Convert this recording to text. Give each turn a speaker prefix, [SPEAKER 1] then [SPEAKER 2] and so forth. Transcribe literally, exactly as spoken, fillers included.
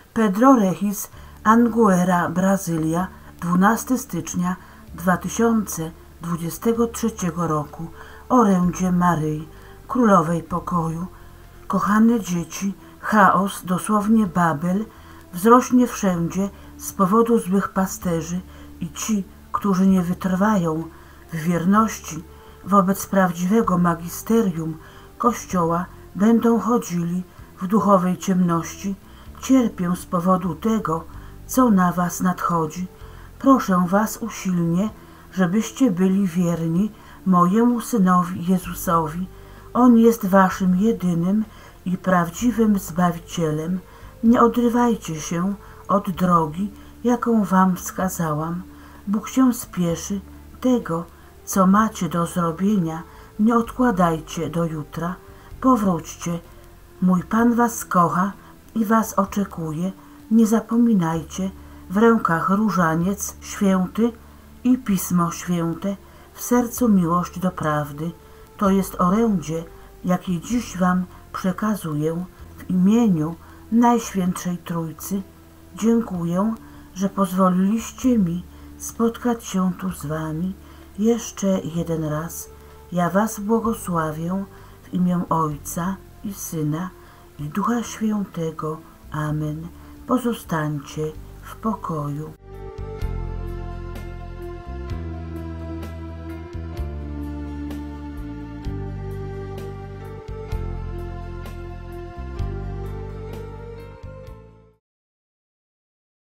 [SPEAKER 1] Pedro Reis Anguera, Brazylia, dwunastego stycznia dwa tysiące dwudziestego trzeciego roku. Orędzie Maryi, Królowej Pokoju. Kochane dzieci, chaos, dosłownie Babel, wzrośnie wszędzie z powodu złych pasterzy i ci, którzy nie wytrwają w wierności wobec prawdziwego magisterium Kościoła, będą chodzili w duchowej ciemności. Cierpię z powodu tego, co na was nadchodzi. Proszę was usilnie, żebyście byli wierni mojemu Synowi Jezusowi. On jest waszym jedynym i prawdziwym Zbawicielem. Nie odrywajcie się od drogi, jaką wam wskazałam. Bóg się spieszy. Tego, co macie do zrobienia, nie odkładajcie do jutra. Powróćcie. Mój Pan was kocha i was oczekuje. Nie zapominajcie, w rękach różaniec święty i Pismo Święte, w sercu miłość do prawdy. To jest orędzie, jakie dziś wam przekazuję w imieniu Najświętszej Trójcy. Dziękuję, że pozwoliliście mi spotkać się tu z wami jeszcze jeden raz. Ja was błogosławię w imię Ojca i Syna i Ducha Świętego. Amen. Pozostańcie w pokoju.